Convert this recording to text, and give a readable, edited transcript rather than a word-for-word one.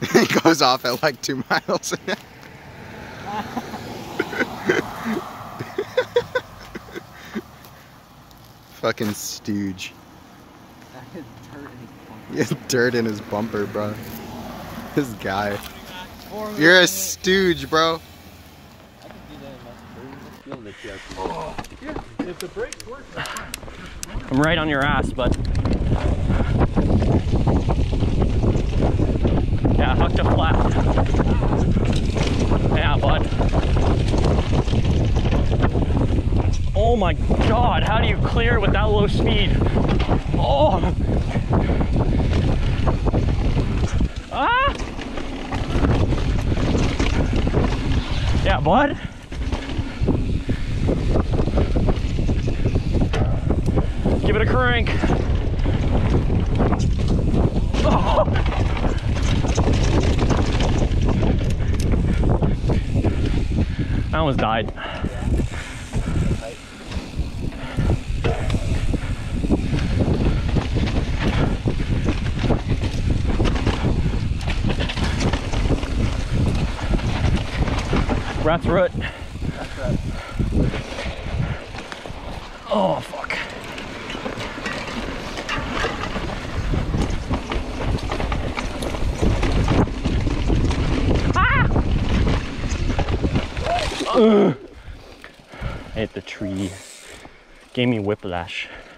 It goes off at like 2 miles. Fucking stooge. He has dirt in his bumper, bro. This guy. You're a stooge, bro. If the brakes work, I'm right on your ass, bud. Yeah, hook to flat. Yeah, bud. Oh my God, how do you clear with that low speed? Oh! Ah! Yeah, bud. Give it a crank. Oh. I almost died. Rat's root. Oh, fuck. I hit the tree. Gave me whiplash.